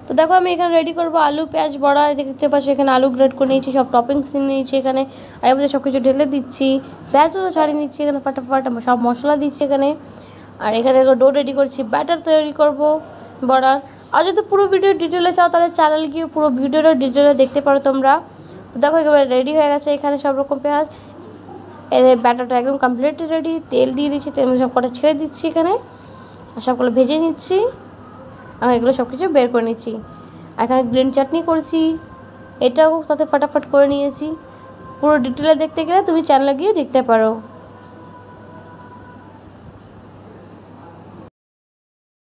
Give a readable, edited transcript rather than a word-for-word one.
তো দেখো আমি এখানে রেডি করবো আলু পেঁয়াজ বড়া, দেখতে পাচ্ছ এখানে আলু গ্রেড করে নিয়েছি, সব টপিংস নিয়েছি এখানে, আর এর মধ্যে সব কিছু ঢেলে দিচ্ছি, পেঁয়াজগুলো ছাড়িয়ে নিচ্ছি এখানে, ফাটাফাট সব মশলা দিচ্ছি এখানে। আর এখানে ডো রেডি করছি, ব্যাটার তৈরি করব বড়ার। আর যদি পুরো ভিডিও ডিটেলে চাও তাহলে চ্যানেল গিয়ে পুরো ভিডিওটা ডিটেলে দেখতে পারো তোমরা। তো দেখো একেবারে রেডি হয়ে গেছে এখানে সব রকম পেঁয়াজ, এদের ব্যাটারটা একদম কমপ্লিটলি রেডি। তেল দিয়ে দিচ্ছি, তেল সব কটা ছেড়ে দিচ্ছি এখানে, আর সবগুলো ভেজে নিচ্ছি, আর এগুলো সব কিছু বের করে নিচ্ছি। এখানে গ্রিন চাটনি করেছি, এটাও তাতে ফাটাফাট করে নিয়েছি। পুরো ডিটেলে দেখতে গেলে তুমি চ্যানেলে গিয়ে দেখতে পারো।